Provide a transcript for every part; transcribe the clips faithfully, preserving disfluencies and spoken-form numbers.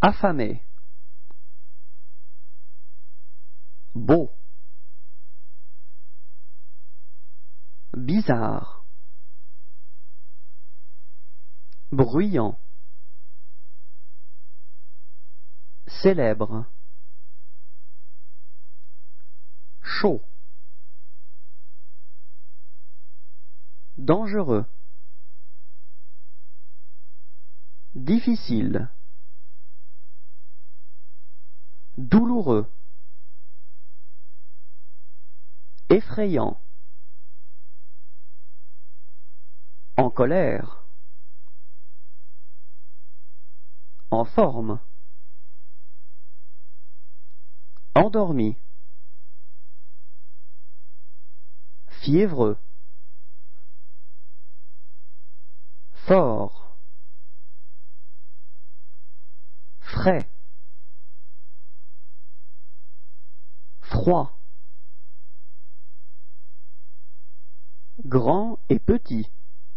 affamé, beau, bizarre, bruyant, célèbre, chaud, dangereux, difficile, douloureux, effrayant, en colère, en forme, endormi, fiévreux, fort, frais, froid, grand et petit,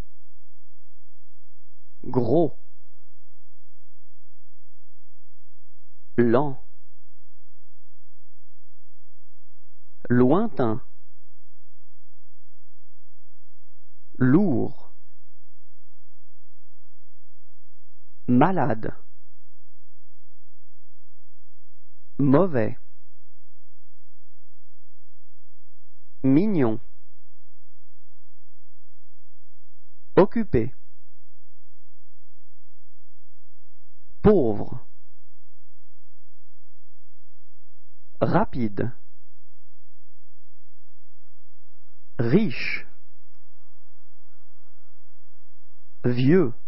gros, lent, lointain, lourd, malade, mauvais, mignon, occupé, pauvre, rapide, riche, vieux,